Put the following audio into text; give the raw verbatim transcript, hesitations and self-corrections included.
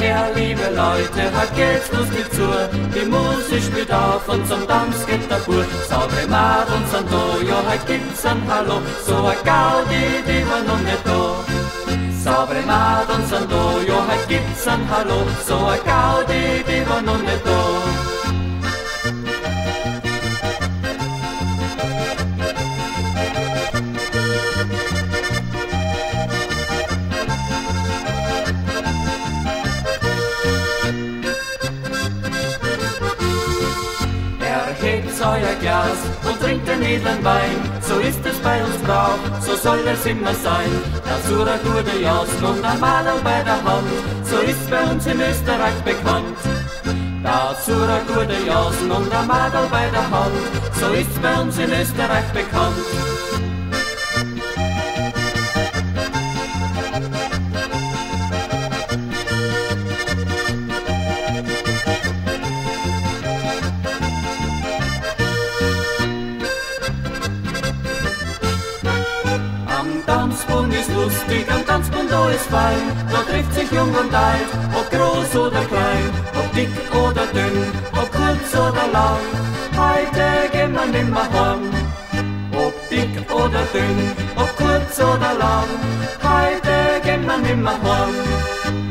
Ja, liebe Leute, hat geht's lustig zu. Die Musik spielt auf und zum Tanz geht der Bur. Saubere Maat und san Dojo, heut gibt's ein Hallo. So a Gaudi, die war noch nicht da. Saubere Maat und san Dojo, heut gibt's ein Hallo. So a Gaudi, die war noch nicht da. Euer Glas und trinkt den edlen Wein. So ist es bei uns Brauch, so soll es immer sein. Dazu ein guter Jassen und ein Madel bei der Hand. So ist's bei uns in Österreich bekannt. Dazu ein guter Jassen und ein Madel bei der Hand. So ist's bei uns in Österreich bekannt. Tanzbund ist lustig, am Tanzbund da ist fein. Da trifft sich jung und alt, ob groß oder klein, ob dick oder dünn, ob kurz oder lang. Heute gehen wir nimmer heim. Ob dick oder dünn, ob kurz oder lang, heute gehen wir nimmer heim.